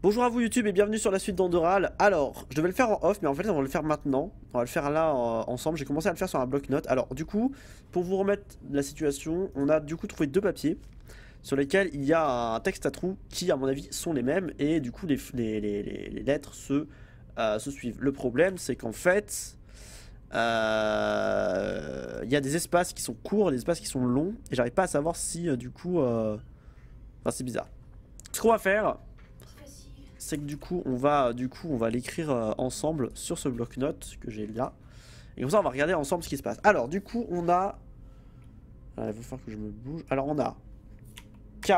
Bonjour à vous YouTube et bienvenue sur la suite d'Andoral. Alors, je devais le faire en off, mais en fait on va le faire maintenant. On va le faire là ensemble. J'ai commencé à le faire sur un bloc-notes. Alors du coup, pour vous remettre la situation, on a du coup trouvé deux papiers sur lesquels il y a un texte à trous qui à mon avis sont les mêmes. Et du coup les lettres se suivent. Le problème c'est qu'en fait, il y a des espaces qui sont courts et des espaces qui sont longs. Et j'arrive pas à savoir si du coup... Enfin c'est bizarre. Ce qu'on va faire... c'est que du coup on va l'écrire ensemble sur ce bloc-notes que j'ai là. Et comme ça on va regarder ensemble ce qui se passe. Alors du coup on a... il va falloir que je me bouge. Alors on a K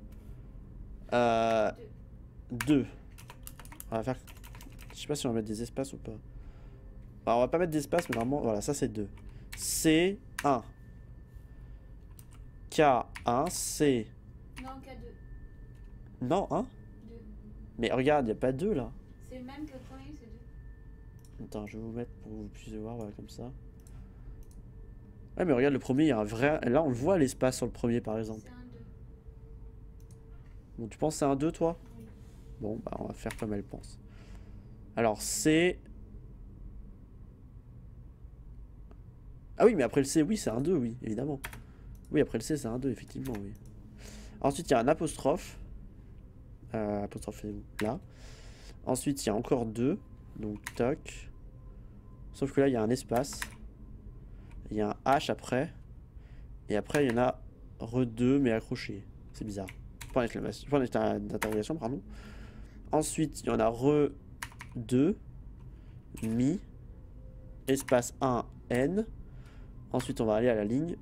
2. On va faire... Je sais pas si on va mettre des espaces ou pas. Alors on va pas mettre d'espace mais normalement voilà ça c'est 2. C 1. K 1 C. Non, K2. Non 1. 2. Mais regarde, il n'y a pas 2 là. C'est le même que le premier, c'est 2. Attends, je vais vous mettre pour que vous puissiez voir, voilà, comme ça. Ouais, mais regarde, le premier, il y a un vrai... Là, on le voit, l'espace sur le premier, par exemple. C'est un 2. Bon, tu penses que c'est un 2, toi? Oui. Bon, bah, on va faire comme elle pense. Alors, c'est... Ah oui, mais après le C, oui, c'est un 2, oui, évidemment. Oui, après le C, c'est un 2, effectivement, oui. Ensuite, il y a un apostrophe. Apostrophe, c'est où? Là. Ensuite, il y a encore 2. Donc, toc. Sauf que là, il y a un espace. Il y a un H après. Et après, il y en a re2, mais accroché. C'est bizarre. Point d'interrogation, pardon. Ensuite, il y en a re2, mi, espace 1, n. Ensuite, on va aller à la ligne.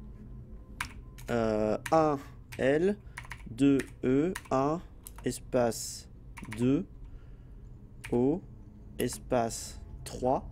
1, l, 2, e, 1, espace 2, o, espace 3,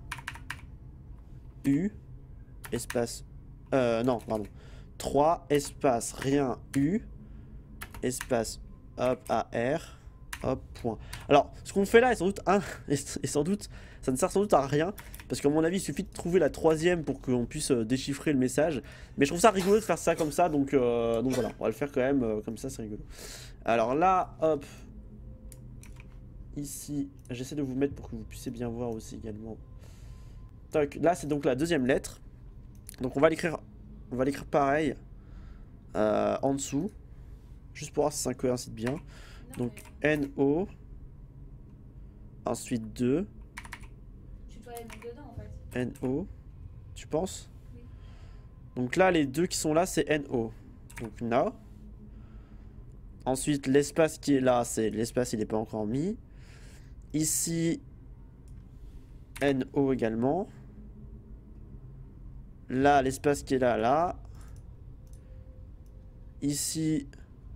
u, espace... non, pardon. 3, espace, rien, U, espace, hop, AR, hop, point. Alors, ce qu'on fait là est sans doute, ça ne sert sans doute à rien, parce qu'à mon avis, il suffit de trouver la troisième pour qu'on puisse déchiffrer le message. Mais je trouve ça rigolo de faire ça comme ça, donc voilà, on va le faire quand même comme ça, c'est rigolo. Alors là, hop, ici, j'essaie de vous mettre pour que vous puissiez bien voir aussi également. Toc, là, c'est donc la deuxième lettre. Donc on va l'écrire pareil en dessous, juste pour voir si ça coïncide bien. Non, Donc mais NO, ensuite 2, tu dois les mettre dedans en fait. NO, tu penses? Oui. Donc là, les deux qui sont là, c'est NO. Donc no. Ensuite, l'espace qui est là, c'est l'espace, il n'est pas encore mis. Ici, NO également. Là, l'espace qui est là, là. Ici,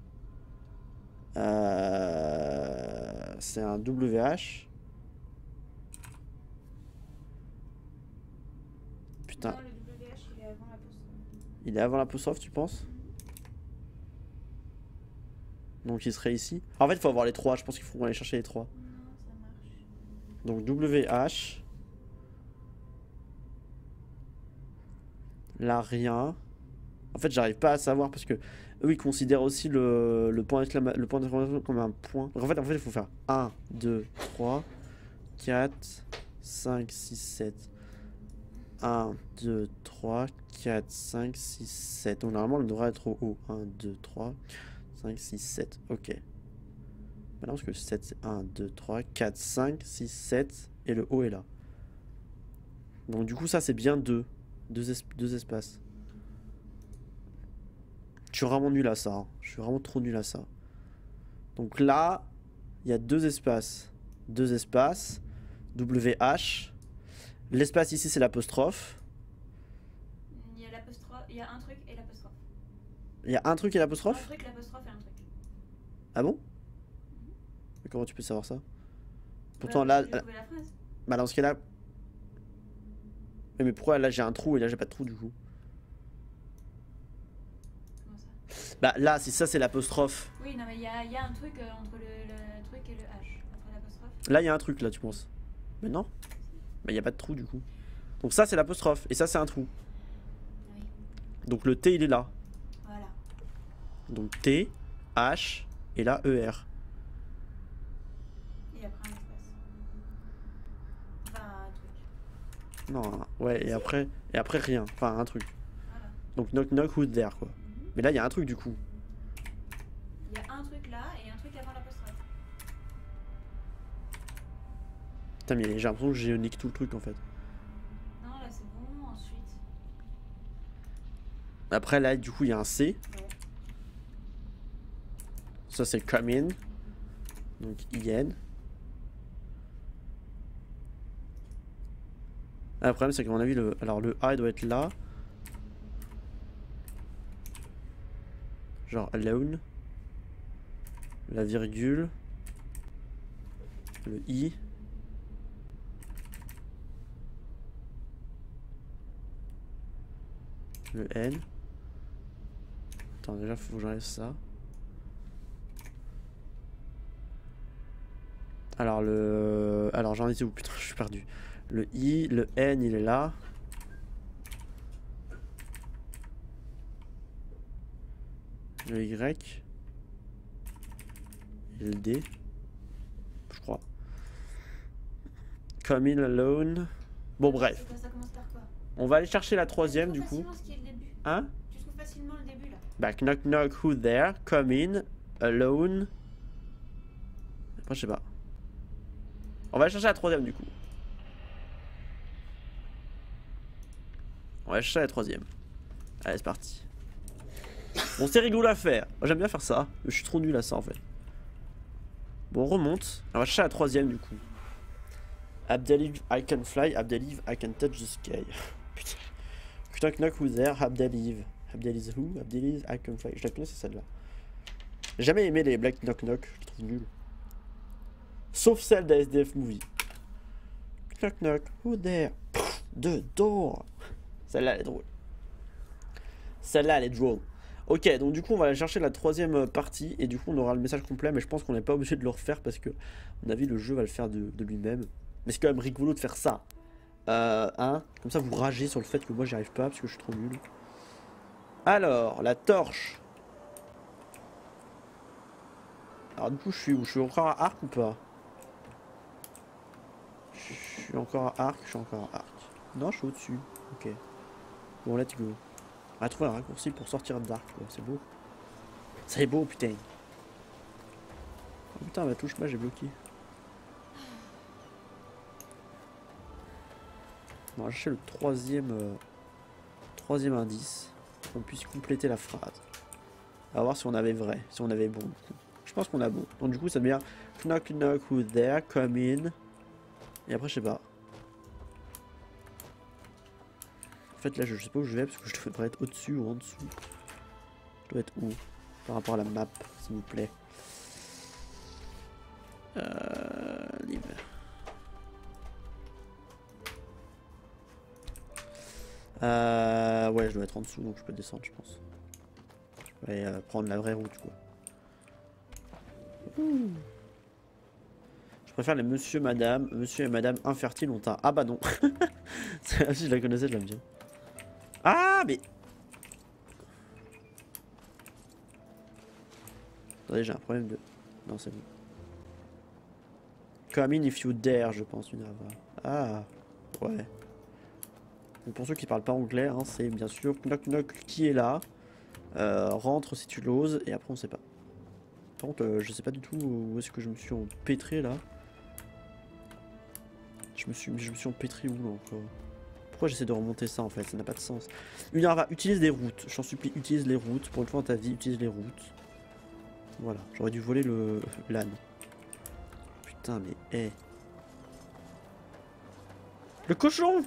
c'est un WH. Putain. Non, le WH il est avant l'apostrophe. Il est avant l'apostrophe, tu penses? Donc il serait ici. En fait, il faut avoir les trois. Je pense qu'il faut aller chercher les trois. Non, ça marche. Donc WH. Là, rien. En fait, j'arrive pas à savoir parce que eux, ils considèrent aussi le point d'exclamation comme un point. Donc en fait, il faut faire 1, 2, 3, 4, 5, 6, 7. 1, 2, 3, 4, 5, 6, 7. Donc normalement, on devrait être au haut. 1, 2, 3, 5, 6, 7. Ok. Maintenant, parce que 7, c'est 1, 2, 3, 4, 5, 6, 7. Et le haut est là. Donc du coup, ça, c'est bien 2. Deux espaces. Je suis vraiment nul à ça. Hein. Je suis vraiment trop nul à ça. Donc là, il y a deux espaces. Deux espaces. WH. L'espace ici, c'est l'apostrophe. Il y a l'apostrophe, il y a un truc et l'apostrophe. Il y a un truc et Un l'apostrophe? truc, l'apostrophe et un truc. Ah bon? Mais comment tu peux savoir ça? Pourtant là... J'ai trouvé la phrase. Bah dans ce cas-là... Mais pourquoi là j'ai un trou et là j'ai pas de trou du coup? Comment ça? Bah là, si ça c'est l'apostrophe. Oui, non, mais il y a un truc entre le truc et le H. Entre l'apostrophe. Là il y a un truc là, tu penses? Mais non? Bah il y a pas de trou du coup. Donc ça c'est l'apostrophe et ça c'est un trou. Oui. Donc le T il est là. Voilà. Donc T, H et là ER. Non, ouais, et après rien. Enfin, un truc. Voilà. Donc knock knock, who's there, quoi. Mais là, il y a un truc, du coup. Il y a un truc là et un truc avant l'apostrophe. Putain, mais j'ai l'impression que j'ai niqué tout le truc, en fait. Non, là c'est bon. Ensuite. Après, là, du coup, il y a un C. Ouais. Ça, c'est come in. Donc, IN. Ah, le problème, c'est qu'à mon avis, alors le A, il doit être là. Genre, alone. La virgule. Le I. Le N. Attends, déjà, faut que j'enlève ça. Alors, alors, j'en étais où? Putain, je suis perdu. Le I, le N, il est là. Le Y. Et le D. Je crois. Come in alone. Bon, bref. Ça commence par quoi? On va aller chercher la troisième, Tu du trouves coup. facilement ce qui est le début. Hein? Tu trouves facilement le début là. Bah, knock knock, who there? Come in, alone. Après, je sais pas. On va chercher la troisième, du coup. On va chercher la troisième. Allez, c'est parti. Bon, c'est rigolo à faire. Moi, j'aime bien faire ça. Je suis trop nul à ça, en fait. Bon, on remonte. On va chercher la troisième, du coup. Abdelive, I can fly. Abdelive, I can touch the sky. Putain. Knock knock, who there? Abdelive. Abdelive who? Abdelive, I can fly. Je la connais, c'est celle-là. J'ai jamais aimé les black knock knock. Je les trouve nuls. Sauf celle d'ASDF Movie. Knock knock, who there? The door. Celle-là, elle est drôle. Celle-là, elle est drôle. Ok, donc du coup, on va aller chercher la troisième partie. Et du coup, on aura le message complet. Mais je pense qu'on n'est pas obligé de le refaire parce que, à mon avis, le jeu va le faire de lui-même. Mais c'est quand même rigolo de faire ça. Hein? Comme ça, vous ragez sur le fait que moi, j'y arrive pas parce que je suis trop nul. Alors, la torche. Alors, du coup, je suis où? Je suis encore à arc ou pas? Je suis encore à arc, je suis encore à arc. Non, je suis au-dessus. Ok. Bon, let's go. On va trouver un raccourci pour sortir d'arc, quoi. C'est beau. C'est beau, putain. Oh putain, ma touche, moi j'ai bloqué. On va chercher le troisième indice. Pour qu'on puisse compléter la phrase. On va voir si on avait vrai, si on avait bon. Du coup. Je pense qu'on a bon. Donc du coup, ça devient knock knock who there, come in. Et après, je sais pas. En fait, là, je sais pas où je vais parce que je devrais être au-dessus ou en dessous. Je dois être où par rapport à la map, s'il vous plaît. Live. Ouais, je dois être en dessous, donc je peux descendre, je pense. Je vais prendre la vraie route, quoi. Je préfère les monsieur et madame infertiles ont un... Ah bah non. Si je la connaissais, je l'aime bien. Ah, mais... Attendez, j'ai un problème de... Non, c'est bon. Come in if you dare, je pense, une Minerva. Ah, ouais. Donc pour ceux qui parlent pas anglais, hein, c'est bien sûr knock knock qui est là. Rentre si tu l'oses, et après on sait pas. Par contre, je sais pas du tout où est-ce que je me suis empêtré là. Je me suis empêtré où là encore? Pourquoi j'essaie de remonter ça en fait? Ça n'a pas de sens. Minerva, utilise des routes. Je t'en supplie, utilise les routes. Pour une fois dans ta vie, utilise les routes. Voilà, j'aurais dû voler l'âne. Putain, mais hé. Le cochon!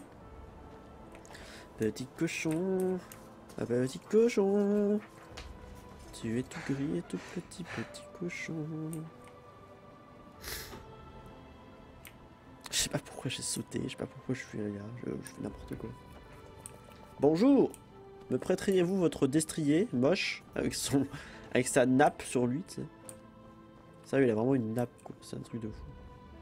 Petit cochon. Ah, petit cochon. Tu es tout gris et tout petit, petit cochon. Je sais pas pourquoi j'ai sauté, je sais pas pourquoi je suis là, je fais n'importe quoi. Bonjour! Me prêteriez-vous votre destrier moche avec sa nappe sur lui, tu sais? Ça, il a vraiment une nappe, quoi. C'est un truc de fou.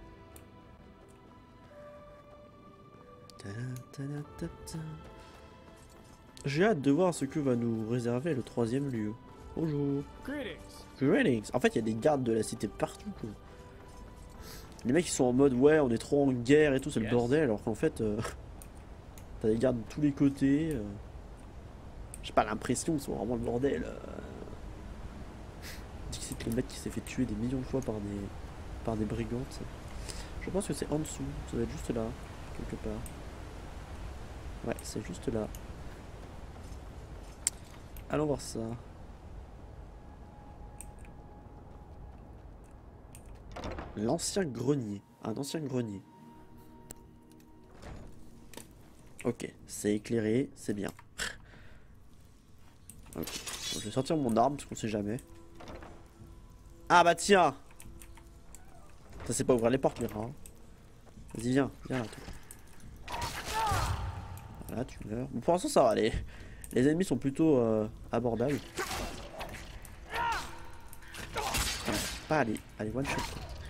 J'ai hâte de voir ce que va nous réserver le troisième lieu. Bonjour. Greetings. En fait, il y a des gardes de la cité partout, quoi. Les mecs ils sont en mode ouais, on est trop en guerre et tout, c'est le bordel, alors qu'en fait T'as des gardes de tous les côtés. J'ai pas l'impression que c'est vraiment le bordel. Je dis que c'est le mec qui s'est fait tuer des millions de fois par des brigands. Ça. Je pense que c'est en dessous. Ça doit être juste là, quelque part. Ouais, c'est juste là. Allons voir ça. L'ancien grenier. Un ancien grenier. Ok, c'est éclairé, c'est bien. Ok, bon, je vais sortir mon arme parce qu'on sait jamais. Ah bah tiens! Ça c'est pas ouvrir les portes les rats. Vas-y viens, viens là toi. Voilà tu meurs. Bon pour l'instant ça va, les ennemis sont plutôt abordables. Enfin, pas aller one shot.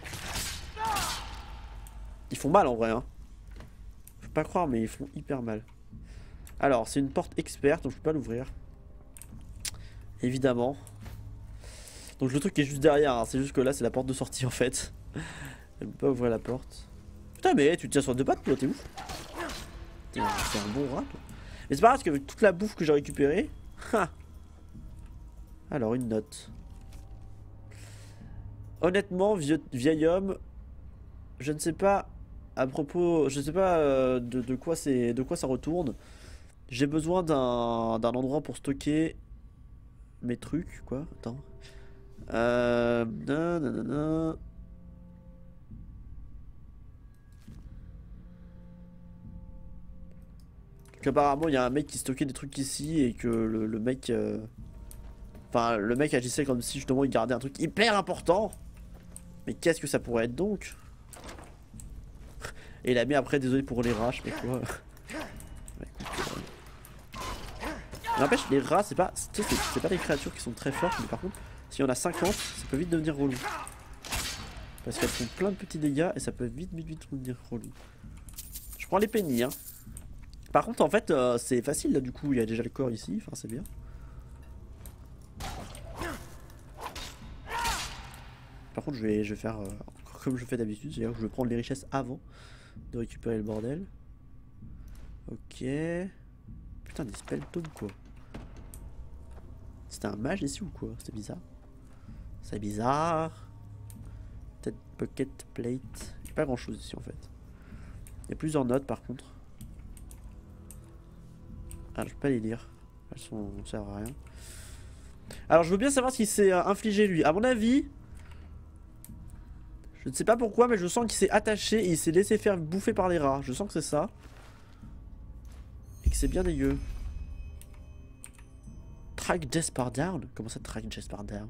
Ils font mal en vrai hein. Faut pas croire mais ils font hyper mal. Alors c'est une porte experte donc je peux pas l'ouvrir. Évidemment. Donc le truc qui est juste derrière, hein, c'est juste que là c'est la porte de sortie en fait. Elle peut pas ouvrir la porte. Putain mais tu te tiens sur deux pattes toi, t'es ouf. T'es un bon rat toi. Mais c'est pas grave parce que toute la bouffe que j'ai récupérée. Alors une note. Honnêtement vieil homme, je ne sais pas à propos, je sais pas de quoi ça retourne. J'ai besoin d'un endroit pour stocker mes trucs quoi. Attends. Nanana. Donc apparemment il y a un mec qui stockait des trucs ici et que le mec enfin le mec agissait comme si justement il gardait un truc hyper important. Mais qu'est-ce que ça pourrait être donc? Et il a mis après, désolé pour les rats, je sais pas quoi. N'empêche, les rats, c'est pas des créatures qui sont très fortes, mais par contre, s'il y en a 50, ça peut vite devenir relou. Parce qu'elles font plein de petits dégâts et ça peut vite devenir relou. Je prends les pennies, hein. Par contre, en fait, c'est facile là, du coup, il y a déjà le corps ici, enfin, c'est bien. Par contre, je vais faire comme je fais d'habitude, c'est-à-dire que je vais prendre les richesses avant de récupérer le bordel. Ok. Putain, des spelltomes quoi. C'était un mage ici ou quoi? C'est bizarre. C'est bizarre. Peut-être pocket plate. Il n'y a pas grand chose ici en fait. Il y a plusieurs notes par contre. Ah, je peux pas les lire. Elles sont... ça sert à rien. Alors, je veux bien savoir ce qu'il s'est infligé lui. À mon avis. Je ne sais pas pourquoi, mais je sens qu'il s'est attaché et il s'est laissé faire bouffer par les rats. Je sens que c'est ça. Et que c'est bien dégueu. Track Death par down? Comment ça, track Death par down?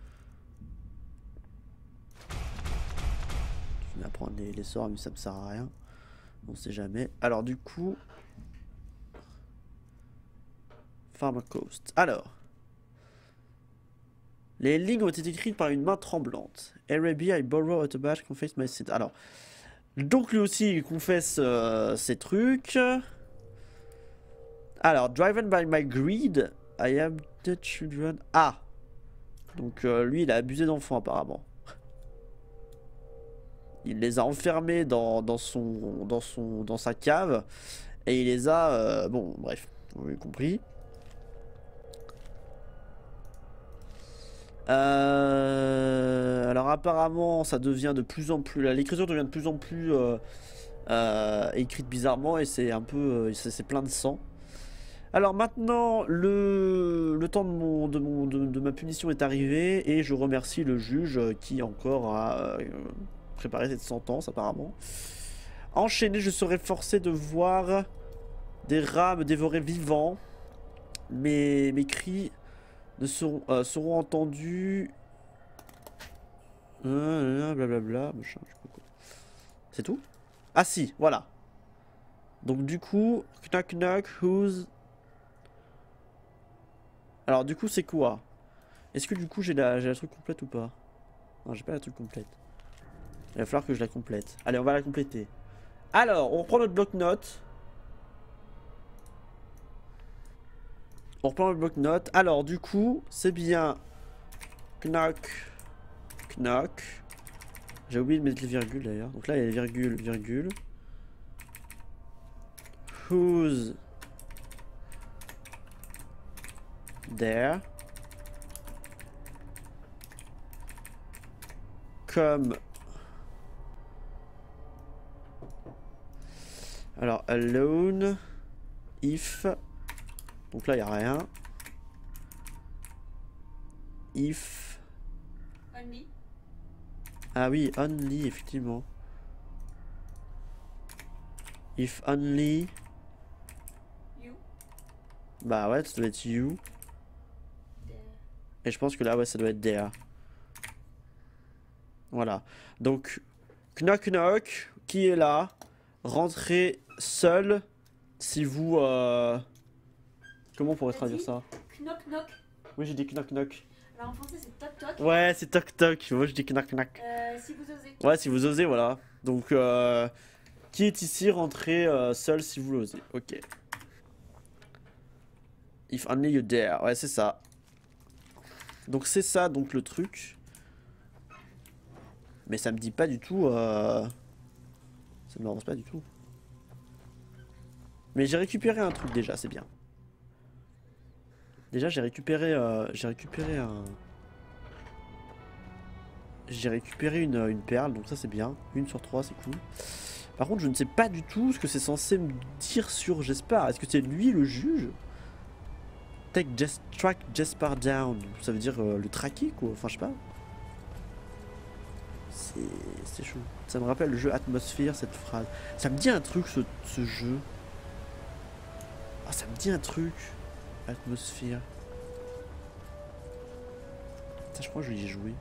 Je vais apprendre les sorts, mais ça me sert à rien. On sait jamais. Alors, du coup. Farmer Coast. Alors. Les lignes ont été écrites par une main tremblante. Araby, I borrow a badge, confess my sin. Alors, donc lui aussi il confesse ses trucs. Alors, driven by my greed, I am the children. Ah, donc lui il a abusé d'enfants apparemment. Il les a enfermés dans sa cave et il les a bon bref, vous avez compris. Alors apparemment ça devient de plus en plus... L'écriture devient de plus en plus écrite bizarrement et c'est un peu... c'est plein de sang. Alors maintenant le temps de ma punition est arrivé et je remercie le juge qui encore a préparé cette sentence apparemment. Enchaîné, je serai forcé de voir des rats me dévorer vivants. Mes cris seront entendus. Blablabla. C'est tout? Ah si, voilà. Donc du coup, knock knock, who's... Alors du coup c'est quoi? Est-ce que du coup j'ai la truc complète ou pas? Non, j'ai pas la truc complète. Il va falloir que je la complète. Allez, on va la compléter. Alors, on reprend notre bloc-notes. On reprend le bloc-notes. Alors, du coup, c'est bien. Knock. Knock. J'ai oublié de mettre les virgules d'ailleurs. Donc là, il y a les virgules, virgules. Who's there? Comme... Alors, alone, if... Donc là, il n'y a rien. If... Only. Ah oui, only, effectivement. If only... You. Bah ouais, ça doit être you. There. Et je pense que là, ouais, ça doit être there. Voilà. Donc, knock knock, qui est là? Rentrez seul si vous... Comment on pourrait T'as traduire dit ça? Knock knock. Oui, j'ai dit knock knock. Alors en français c'est toc toc. Ouais, c'est toc toc. Moi, je dis knock knock. Si vous osez. Ouais, si vous osez, voilà. Donc, qui est ici? Rentrez seul si vous l'osez. Ok. If only you dare. Ouais, c'est ça. Donc, c'est ça, donc, le truc. Mais ça me dit pas du tout... Ça me lance pas du tout. Mais j'ai récupéré un truc déjà, c'est bien. Déjà, j'ai récupéré un... J'ai récupéré une perle, donc ça c'est bien. 1 sur 3, c'est cool. Par contre, je ne sais pas du tout ce que c'est censé me dire sur Jesper. Est-ce que c'est lui le juge? Track Jesper down. Ça veut dire le traquer, quoi. Enfin, je sais pas. C'est chaud. Ça me rappelle le jeu Atmosphere, cette phrase. Ça me dit un truc, ce jeu. Ah, ça me dit un truc. Atmosphere. Ça, je crois que je vais y jouer.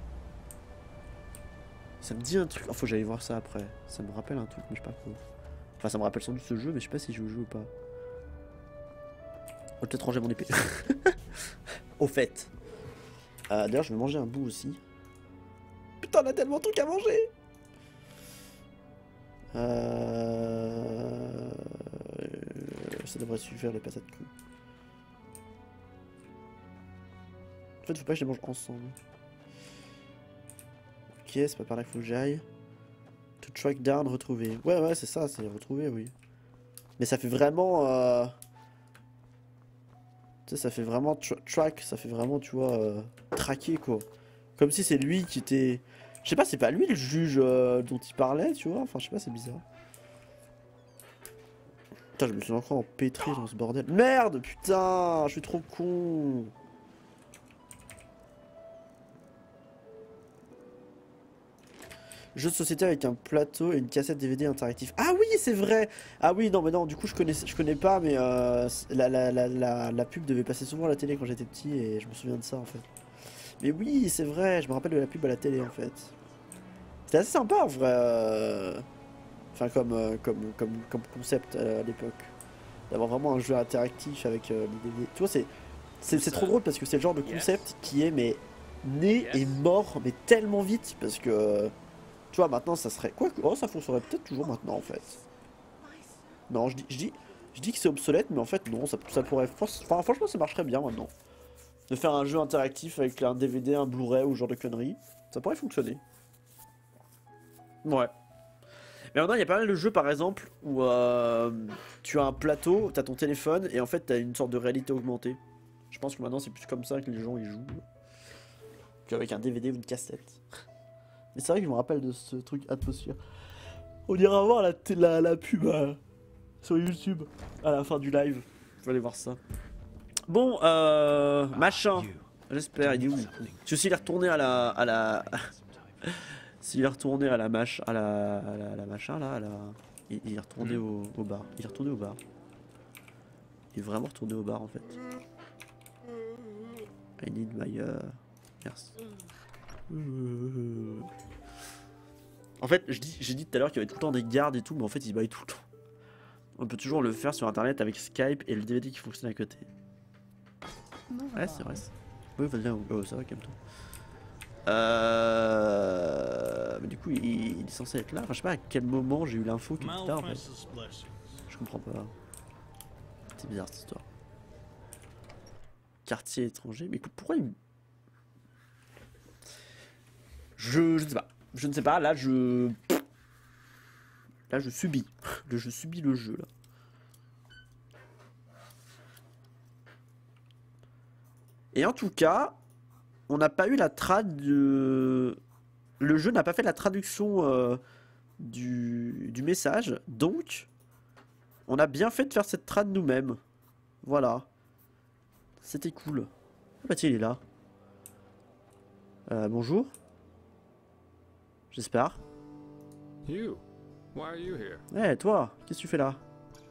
Ça me dit un truc. Oh, faut que j'aille voir ça après. Ça me rappelle un truc, mais je sais pas quoi. Enfin, ça me rappelle sans doute ce jeu, mais je sais pas si je joue ou pas. On va peut-être ranger mon épée. Au fait. D'ailleurs, je vais manger un bout aussi. Putain, on a tellement de trucs à manger. Ça devrait suffire les patates crues. En fait, faut pas que je les mange ensemble. Ok, c'est pas par là qu'il faut que j'aille. To track down, retrouver. Ouais, ouais, c'est ça, c'est retrouver, oui. Mais ça fait vraiment... Tu sais, ça fait vraiment track, ça fait vraiment, tu vois, traquer, quoi. Comme si c'est lui qui était... Je sais pas, c'est pas lui le juge dont il parlait, tu vois. Enfin, je sais pas, c'est bizarre. Putain, je me suis encore empêtré dans ce bordel. Merde, putain, je suis trop con. Jeu de société avec un plateau et une cassette DVD interactif. Ah oui, c'est vrai. Ah oui, non, mais non, du coup, je connais pas, mais la pub devait passer souvent à la télé quand j'étais petit et je me souviens de ça, en fait. Mais oui, c'est vrai, je me rappelle de la pub à la télé, en fait. C'était assez sympa, en vrai. Enfin, comme concept à l'époque. D'avoir vraiment un jeu interactif avec les DVD. Tu vois, c'est trop drôle parce que c'est le genre de concept qui est, mais, né et mort, mais tellement vite, parce que... Tu vois, maintenant, ça serait... Quoi que... Oh, ça fonctionnerait peut-être toujours maintenant, en fait. Non, je dis que c'est obsolète, mais en fait, non, ça pourrait... Enfin, franchement, ça marcherait bien, maintenant. De faire un jeu interactif avec un DVD, un Blu-ray ou ce genre de conneries. Ça pourrait fonctionner. Ouais. Mais maintenant, il y a pas mal de jeux, par exemple, où tu as un plateau, tu as ton téléphone, et en fait, tu as une sorte de réalité augmentée. Je pense que maintenant, c'est plus comme ça que les gens y jouent. Qu'avec un DVD ou une cassette. Mais c'est vrai que je me rappelle de ce truc Atmosphere. On ira voir la pub sur YouTube à la fin du live. Je vais aller voir ça. Bon, machin. J'espère, il est où? Je suis retourné à la... S'il est retourné à la machin là, il est retourné au bar. Il est retourné au bar. Il est vraiment retourné au bar en fait. I need my merci. En fait, j'ai dit tout à l'heure qu'il y avait tout le temps des gardes et tout, mais en fait, ils baillent tout le temps. On peut toujours le faire sur internet avec Skype et le DVD qui fonctionne à côté. Ouais, c'est vrai. Oui, vas-y, oh, ça va, calme-toi. Mais du coup, il est censé être là. Enfin, je sais pas à quel moment j'ai eu l'info qu'il était là en fait. Je comprends pas. C'est bizarre cette histoire. Quartier étranger. Mais écoute, pourquoi il... Je ne sais pas. Je ne sais pas. Là, je subis. Je subis le jeu là. Et en tout cas, on n'a pas eu la trad de... Le jeu n'a pas fait la traduction du message, donc on a bien fait de faire cette trad nous-mêmes. Voilà. C'était cool. Ah bah tiens, il est là. Bonjour. J'espère. You? Why are you here? Eh, toi, qu'est-ce que tu fais là?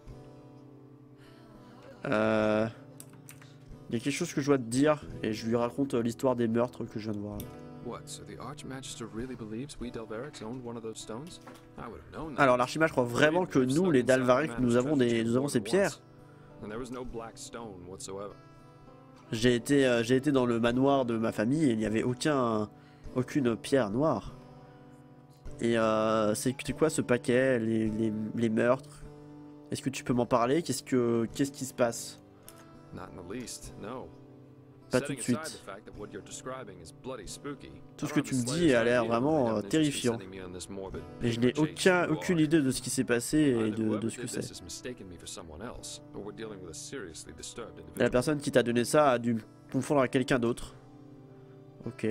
Il y a quelque chose que je dois te dire, et je lui raconte l'histoire des meurtres que je viens de voir. What, so the Archmagister really believes we Delverics owned one of those stones? I would have known that. Alors l'archimage croit vraiment que nous, les Dalvaric, nous avons ces pierres. And there was no black stone whatsoever. J'ai été dans le manoir de ma famille et il n'y avait aucune pierre noire. Et c'est quoi ce paquet, les meurtres? Est-ce que tu peux m'en parler? Qu'est-ce qui se passe? Not in the least, no. Pas tout de suite. Tout ce que tu me dis a l'air vraiment terrifiant. Mais je n'ai aucune idée de ce qui s'est passé et de ce que c'est. La personne qui t'a donné ça a dû me confondre avec quelqu'un d'autre. Ok.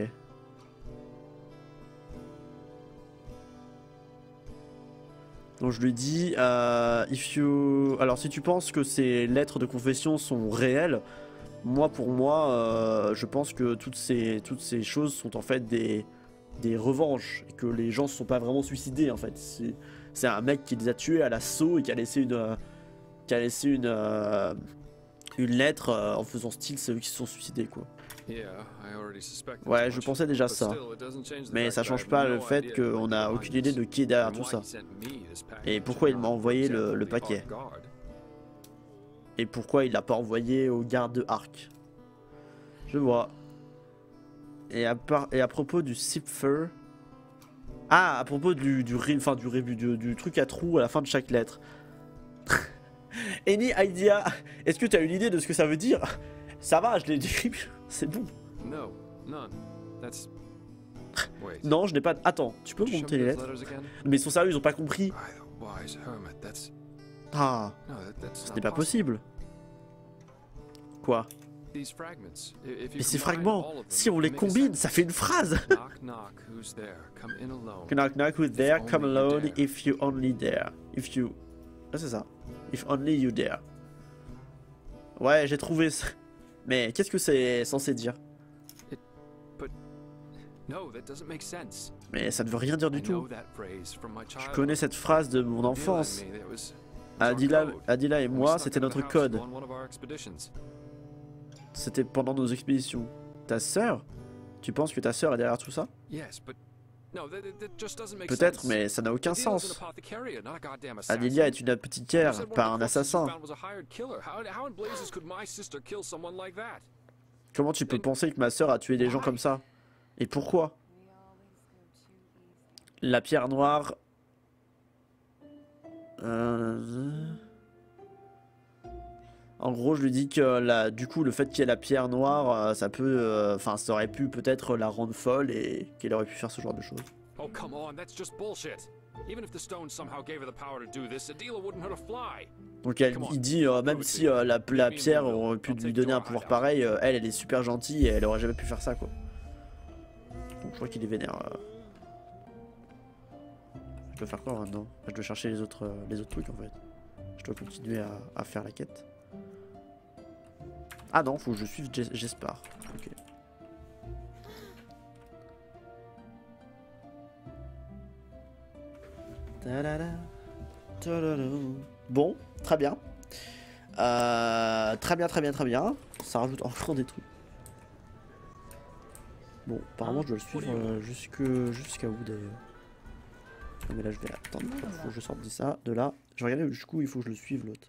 Donc je lui dis, alors si tu penses que ces lettres de confession sont réelles, pour moi, je pense que toutes ces choses sont en fait des revanches et que les gens se sont pas vraiment suicidés en fait. C'est un mec qui les a tués à l'assaut et qui a laissé une lettre en faisant style c'est eux qui se sont suicidés quoi. Ouais, je pensais déjà ça. Mais ça change pas le fait qu'on a aucune idée de qui est derrière tout ça. Et pourquoi il m'a envoyé le paquet. Et pourquoi il l'a pas envoyé au garde de Arc. Je vois. Et à propos du Sipfer. Ah, à propos du truc à trous à la fin de chaque lettre. Any idea? Est-ce que tu as une idée de ce que ça veut dire? Ça va, je l'ai décrit. C'est bon. Non, je n'ai pas... Attends, tu peux monter les lettres? Mais ils sont sérieux, ils ont pas compris. Ah, ce n'est pas possible. Quoi? Et ces fragments, si on les combine, ça fait une phrase. Knock knock, who's there? Come alone if you only dare. Ah, c'est ça. If only you dare. Ouais, j'ai trouvé ça. Mais qu'est-ce que c'est censé dire? Mais ça ne veut rien dire du tout. Je connais cette phrase de mon enfance. Adila et moi, c'était notre code. C'était pendant nos expéditions. Ta sœur? Tu penses que ta sœur est derrière tout ça? Peut-être, mais ça n'a aucun sens. Adelia est une apothicaire, pas un assassin. Comment tu peux penser que ma sœur a tué des gens comme ça? Et pourquoi? La pierre noire... En gros, je lui dis que du coup, le fait qu'il y ait la pierre noire, ça peut, enfin, ça aurait pu peut-être la rendre folle et qu'elle aurait pu faire ce genre de choses. Oh come on, that's just bullshit. Even if the stone somehow gave her the power to do this, Adila wouldn't hurt a fly. Donc il dit même si la pierre aurait pu lui donner un pouvoir pareil, elle est super gentille et elle aurait jamais pu faire ça quoi. Donc je crois qu'il est vénère. Je dois faire quoi maintenant? Je dois chercher les autres trucs en fait. Je dois continuer à faire la quête. Ah non, faut que je suive Jespar. Ok. Bon, très bien. Très bien. Ça rajoute encore des trucs. Bon, apparemment je dois le suivre jusqu'à où d'ailleurs. Non mais là je vais attendre, faut que je sorte de là. Je vais regarder jusqu'où il faut que je le suive l'autre.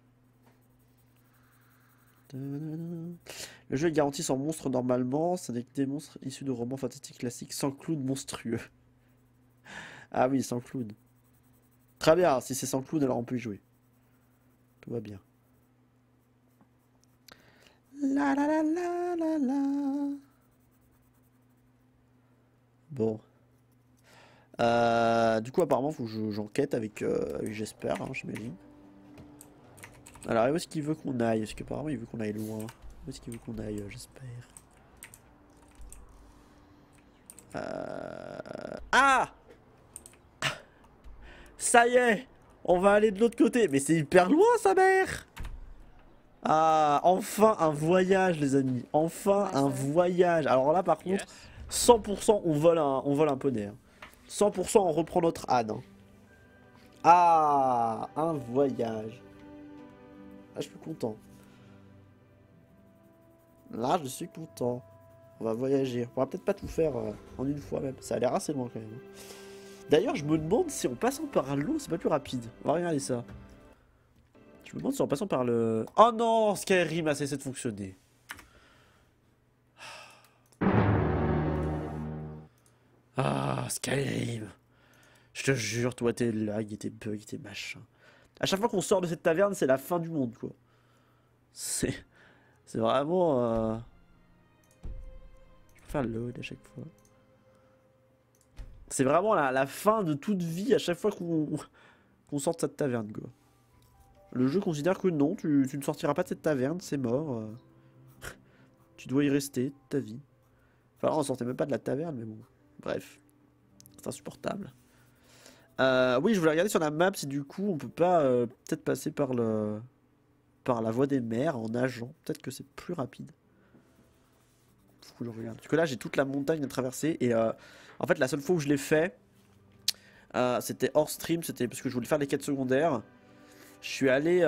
Le jeu est garanti sans monstres normalement, c'est des monstres issus de romans fantastiques classiques sans clown monstrueux. Ah oui, sans clown. Très bien, si c'est sans clown alors on peut y jouer. Tout va bien. La la la la la la. Bon. Du coup apparemment faut que j'enquête avec j'espère, hein, j'imagine. Alors où est-ce qu'il veut qu'on aille? Parce qu'apparemment il veut qu'on aille loin. Où est-ce qu'il veut qu'on aille, j'espère. Ah! Ça y est! On va aller de l'autre côté. Mais c'est hyper loin, sa mère! Ah, enfin un voyage, les amis. Enfin un voyage. Alors là, par contre, 100% on vole un poney. Hein. 100% on reprend notre âne. Hein. Ah, un voyage. Là, je suis content. Là, je suis content. On va voyager. On pourra peut-être pas tout faire en une fois même. Ça a l'air assez loin quand même. D'ailleurs, je me demande si en passant par l'eau, c'est pas plus rapide. On va regarder ça. Je me demande si en passant par le... Oh non, Skyrim a cessé de fonctionner. Ah, Skyrim. Je te jure, toi, tes lags et tes bugs et tes machins. À chaque fois qu'on sort de cette taverne, c'est la fin du monde, quoi. C'est vraiment... Je peux faire le load à chaque fois. C'est vraiment la fin de toute vie à chaque fois qu'on sort de cette taverne, quoi. Le jeu considère que non, tu ne sortiras pas de cette taverne, c'est mort. Tu dois y rester toute ta vie. Enfin, on sortait même pas de la taverne, mais bon. Bref. C'est insupportable. Oui, je voulais regarder sur la map si du coup on peut pas peut-être passer par la voie des mers en nageant. Peut-être que c'est plus rapide. Faut que je regarde. Parce que là j'ai toute la montagne à traverser et en fait la seule fois où je l'ai fait, c'était hors stream, c'était parce que je voulais faire les quêtes secondaires. Je suis allé,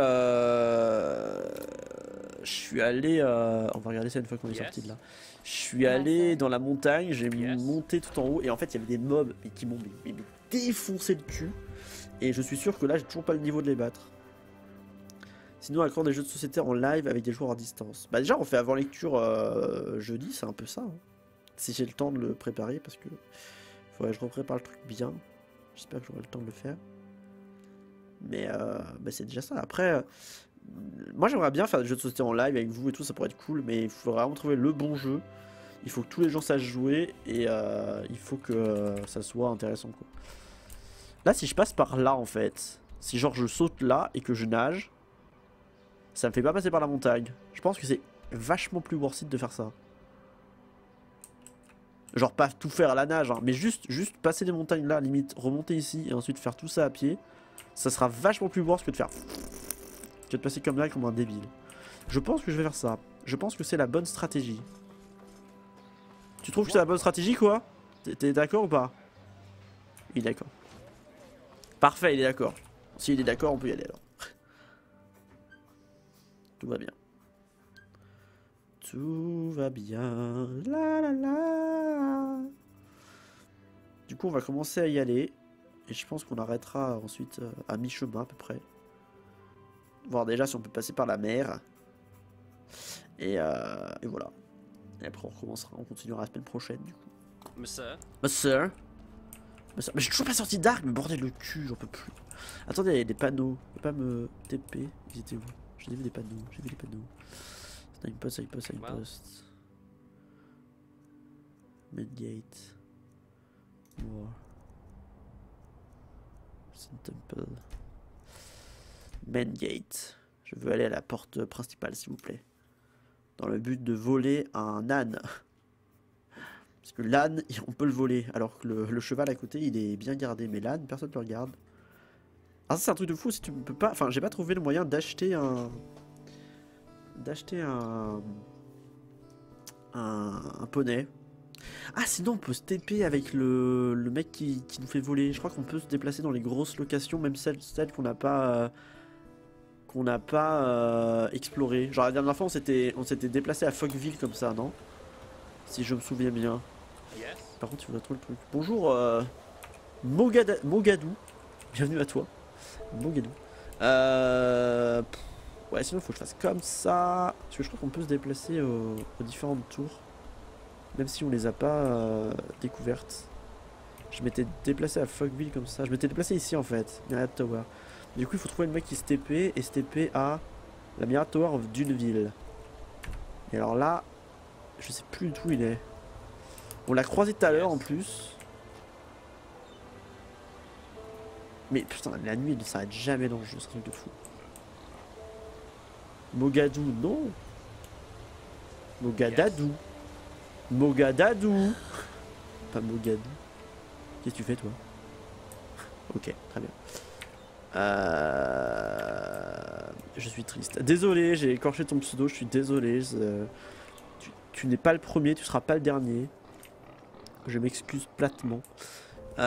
on va regarder ça une fois qu'on est sorti de là. Je suis allé dans la montagne, j'ai monté tout en haut et en fait il y avait des mobs qui m'ont défoncé le cul. Et je suis sûr que là j'ai toujours pas le niveau de les battre. Sinon, à quand des jeux de société en live avec des joueurs à distance? Bah déjà on fait avant lecture jeudi, c'est un peu ça. Hein. Si j'ai le temps de le préparer parce que faudrait que je reprépare le truc bien. J'espère que j'aurai le temps de le faire. Mais bah c'est déjà ça. Après, moi j'aimerais bien faire des jeux de société en live avec vous et tout, ça pourrait être cool. Mais il faut vraiment trouver le bon jeu. Il faut que tous les gens sachent jouer et il faut que ça soit intéressant, quoi. Là, si je passe par là en fait, si genre je saute là et que je nage, ça me fait pas passer par la montagne. Je pense que c'est vachement plus worth it de faire ça. Genre pas tout faire à la nage, hein, mais juste passer des montagnes là, limite remonter ici et ensuite faire tout ça à pied. Ça sera vachement plus worth que de faire... Que de passer comme là comme un débile. Je pense que je vais faire ça. Je pense que c'est la bonne stratégie. Tu trouves que c'est la bonne stratégie, quoi? T'es d'accord ou pas? Il est d'accord. Parfait, il est d'accord. S'il est d'accord, on peut y aller alors. Tout va bien. Tout va bien. La la la. Du coup, on va commencer à y aller. Et je pense qu'on arrêtera ensuite à mi-chemin à peu près. Voir déjà si on peut passer par la mer. Et voilà. Et après on recommencera, on continuera la semaine prochaine du coup. Monsieur. Monsieur. Mais j'ai toujours pas sorti d'arc, mais bordel le cul, j'en peux plus. Attendez, il y a des panneaux. Je peux pas me TP. Ils étaient où? J'ai vu des panneaux, j'ai vu des panneaux. Snipe post. Midgate. War. Sun Temple. Main Gate. Je veux aller à la porte principale, s'il vous plaît. Dans le but de voler un âne. Parce que l'âne, on peut le voler. Alors que le cheval à côté, il est bien gardé. Mais l'âne, personne ne le regarde. Ah, ça, c'est un truc de fou. Si tu peux pas. Enfin, j'ai pas trouvé le moyen d'acheter un. Un poney. Ah, sinon on peut se TP avec le mec qui nous fait voler. Je crois qu'on peut se déplacer dans les grosses locations, même celles qu'on n'a pas explorées. Genre la dernière fois on s'était déplacé à Fogville comme ça, non? Si je me souviens bien. Par contre il faudrait trouver le truc. Bonjour Mogadou. Bienvenue à toi. Mogadou. Ouais, sinon il faut que je fasse comme ça. Parce que je crois qu'on peut se déplacer aux différentes tours. Même si on les a pas découvertes. Je m'étais déplacé à Fogville comme ça. Je m'étais déplacé ici en fait, Myriad Tower. Du coup il faut trouver le mec qui se TP et se TP à la Myriad Tower of Duneville. Et alors là, je sais plus du tout où il est. On l'a croisé tout à l'heure en plus. Mais putain, la nuit il s'arrête jamais dans le jeu, c'est un truc de fou. Mogadou, non. Mogadadou. Mogadadou. Pas Mogadou. Qu'est-ce que tu fais toi? Ok, très bien. Je suis triste. Désolé, j'ai écorché ton pseudo, je suis désolé. Tu n'es pas le premier, tu seras pas le dernier. Je m'excuse platement. On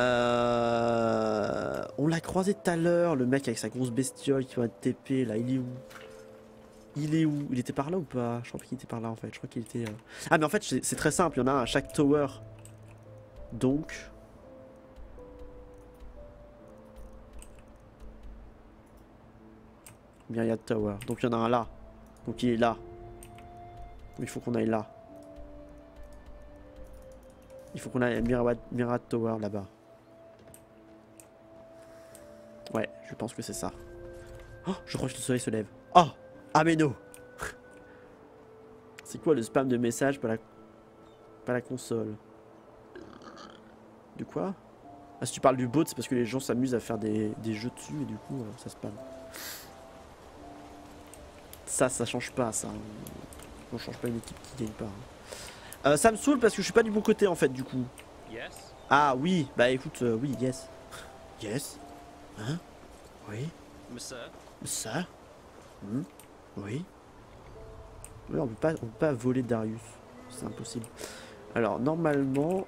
l'a croisé tout à l'heure, le mec avec sa grosse bestiole qui va être TP là, il est où? Il est où? Il était par là ou pas? Je crois qu'il était par là en fait, je crois qu'il était... Ah mais en fait c'est très simple, il y en a un à chaque tower. Donc... Bien il y a de tower, donc il y en a un là. Donc il est là. Il faut qu'on aille là. Il faut qu'on aille à Mirad Tower là-bas. Ouais, je pense que c'est ça. Oh, je crois que le soleil se lève. Oh, Ameno. C'est quoi le spam de messages, pas la console? De quoi? Ah, si tu parles du bot, c'est parce que les gens s'amusent à faire des jeux dessus et du coup, ça spam. Ça change pas, ça. On change pas une équipe qui gagne pas. Ça me saoule parce que je suis pas du bon côté en fait, du coup. Ah oui, bah écoute, oui, yes. Yes. Hein? Oui. Ça? Oui. Oui, on peut pas voler Darius. C'est impossible. Alors, normalement...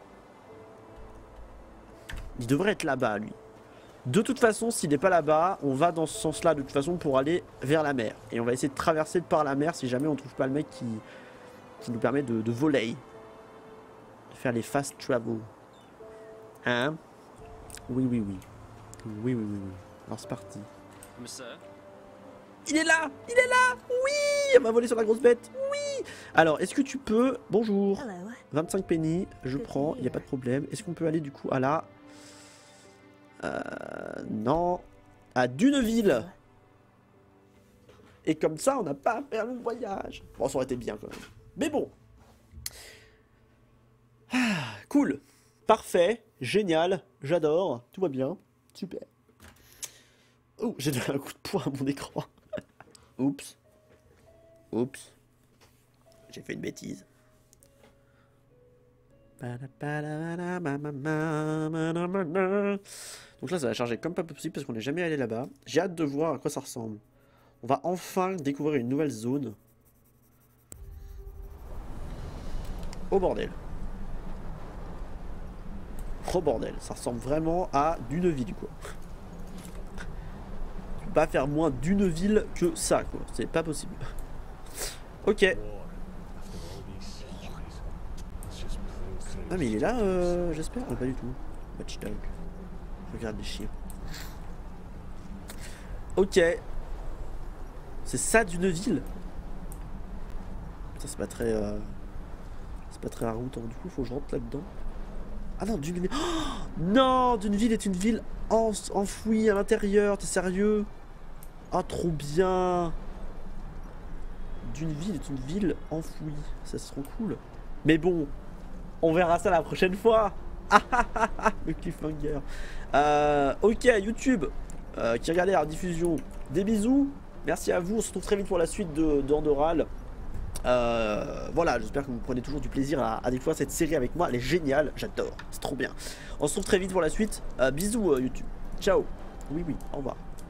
Il devrait être là-bas, lui. De toute façon, s'il n'est pas là-bas, on va dans ce sens-là, de toute façon, pour aller vers la mer. Et on va essayer de traverser par la mer si jamais on trouve pas le mec qui nous permet de voler. De faire les fast travel. Hein? Oui. Oui. Alors c'est parti. Il est là! Oui! Elle m'a volé sur la grosse bête! Oui! Alors, est-ce que tu peux... Bonjour! 25 pennies, je prends, il n'y a pas de problème. Est-ce qu'on peut aller du coup à la... Non. À Duneville! Et comme ça, on n'a pas à faire le voyage. Bon, ça aurait été bien quand même. Mais bon. Ah, cool. Parfait. Génial. J'adore. Tout va bien. Super. Oh, j'ai donné un coup de poing à mon écran. Oups. J'ai fait une bêtise. Donc là, ça va charger comme pas possible parce qu'on n'est jamais allé là-bas. J'ai hâte de voir à quoi ça ressemble. On va enfin découvrir une nouvelle zone. Oh bordel. Oh bordel, ça ressemble vraiment à Duneville quoi. Tu peux pas faire moins Duneville que ça quoi, c'est pas possible. Ok. Ah mais il est là j'espère, ah, pas du tout. Watchdog. Regarde les chiens. Ok. C'est ça Duneville. Ça c'est pas très raroutant, du coup faut que je rentre là-dedans. Ah non, Duneville. Oh non, Duneville est une ville enfouie à l'intérieur, t'es sérieux? Ah trop bien. Duneville est une ville enfouie, ça se trop cool. Mais bon, on verra ça la prochaine fois. Le cliffhanger. Ok, YouTube, qui regardait la diffusion, des bisous. Merci à vous, on se retrouve très vite pour la suite d'Andoral. Voilà, j'espère que vous prenez toujours du plaisir à découvrir cette série avec moi. Elle est géniale, j'adore, c'est trop bien. On se retrouve très vite pour la suite. Bisous YouTube. Ciao. Oui, au revoir.